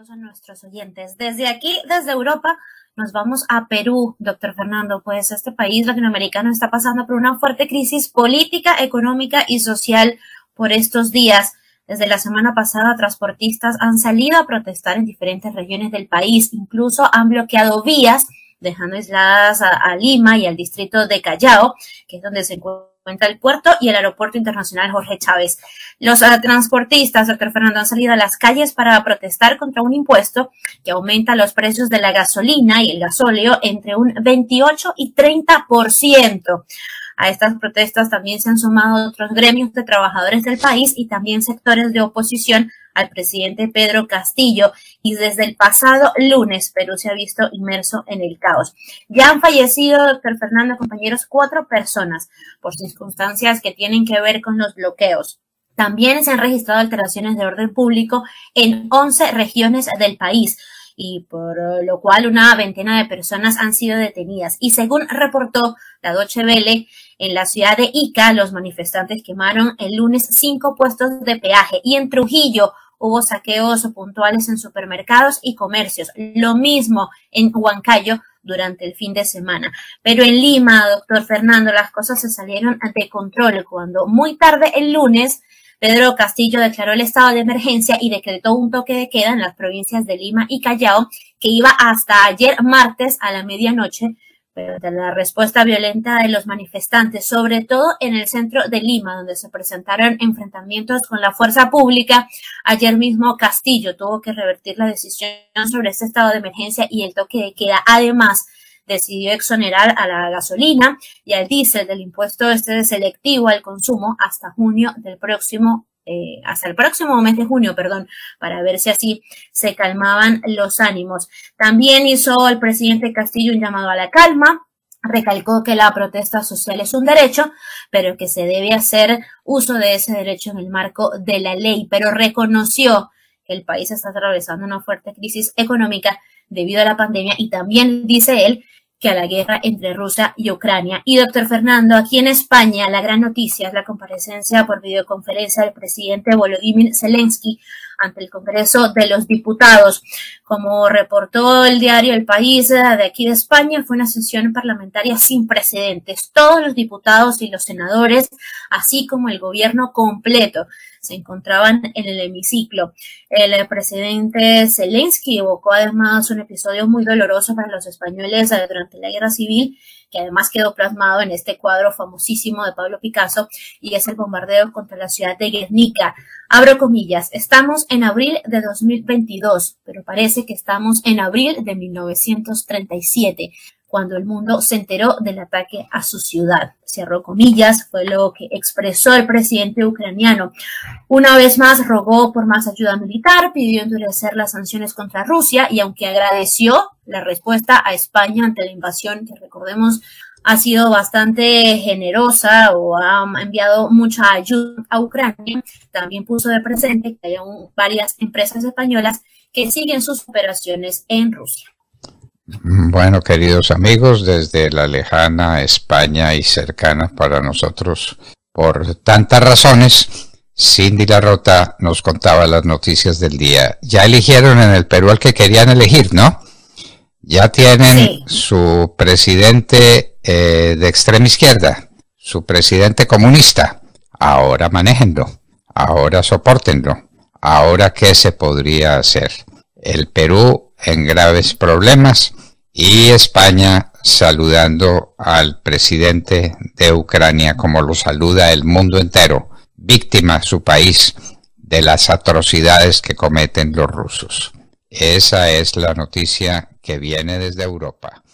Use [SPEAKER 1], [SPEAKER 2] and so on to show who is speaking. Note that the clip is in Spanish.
[SPEAKER 1] todos nuestros oyentes. Desde aquí, desde Europa, nos vamos a Perú, doctor Fernando, pues este país latinoamericano está pasando por una fuerte crisis política, económica y social por estos días. Desde la semana pasada, transportistas han salido a protestar en diferentes regiones del país, incluso han bloqueado vías, dejando aisladas a Lima y al distrito de Callao, que es donde se encuentra el puerto y el aeropuerto internacional Jorge Chávez. Los transportistas, doctor Fernando, han salido a las calles para protestar contra un impuesto que aumenta los precios de la gasolina y el gasóleo entre un 28 y 30%. A estas protestas también se han sumado otros gremios de trabajadores del país y también sectores de oposición al presidente Pedro Castillo, y desde el pasado lunes Perú se ha visto inmerso en el caos. Ya han fallecido, doctor Fernando, compañeros, 4 personas por circunstancias que tienen que ver con los bloqueos. También se han registrado alteraciones de orden público en 11 regiones del país, y por lo cual una veintena de personas han sido detenidas. Y según reportó la Deutsche Welle, en la ciudad de Ica, los manifestantes quemaron el lunes 5 puestos de peaje, y en Trujillo hubo saqueos puntuales en supermercados y comercios. Lo mismo en Huancayo durante el fin de semana. Pero en Lima, doctor Fernando, las cosas se salieron de control cuando muy tarde el lunes Pedro Castillo declaró el estado de emergencia y decretó un toque de queda en las provincias de Lima y Callao, que iba hasta ayer martes a la medianoche, pero de la respuesta violenta de los manifestantes, sobre todo en el centro de Lima, donde se presentaron enfrentamientos con la fuerza pública. Ayer mismo Castillo tuvo que revertir la decisión sobre este estado de emergencia y el toque de queda. Además, decidió exonerar a la gasolina y al diésel del impuesto selectivo al consumo hasta junio del próximo hasta el próximo mes de junio, para ver si así se calmaban los ánimos. También hizo el presidente Castillo un llamado a la calma, recalcó que la protesta social es un derecho, pero que se debe hacer uso de ese derecho en el marco de la ley, pero reconoció que el país está atravesando una fuerte crisis económica debido a la pandemia y también, dice él, que a la guerra entre Rusia y Ucrania. Y doctor Fernando, aquí en España la gran noticia es la comparecencia por videoconferencia del presidente Volodymyr Zelensky ante el Congreso de los Diputados. Como reportó el diario El País de aquí de España, fue una sesión parlamentaria sin precedentes. Todos los diputados y los senadores, así como el gobierno completo, se encontraban en el hemiciclo. El presidente Zelensky evocó además un episodio muy doloroso para los españoles durante la Guerra Civil, que además quedó plasmado en este cuadro famosísimo de Pablo Picasso, y es el bombardeo contra la ciudad de Guernica. Abro comillas, estamos en abril de 2022, pero parece que estamos en abril de 1937, cuando el mundo se enteró del ataque a su ciudad. Cierro comillas, fue lo que expresó el presidente ucraniano. Una vez más rogó por más ayuda militar, pidió endurecer las sanciones contra Rusia y aunque agradeció la respuesta a España ante la invasión, que recordemos ha sido bastante generosa o ha enviado mucha ayuda a Ucrania, también puso de presente que hay varias empresas españolas que siguen sus operaciones en Rusia.
[SPEAKER 2] Bueno, queridos amigos, desde la lejana España y cercana para nosotros por tantas razones, Cindy La Rota nos contaba las noticias del día. Ya eligieron en el Perú al que querían elegir, ¿no? Ya tienen su presidente de extrema izquierda, su presidente comunista. Ahora manéjenlo, ahora sopórtenlo. Ahora, ¿qué se podría hacer? El Perú en graves problemas y España saludando al presidente de Ucrania como lo saluda el mundo entero, víctima su país de las atrocidades que cometen los rusos. Esa es la noticia que viene desde Europa.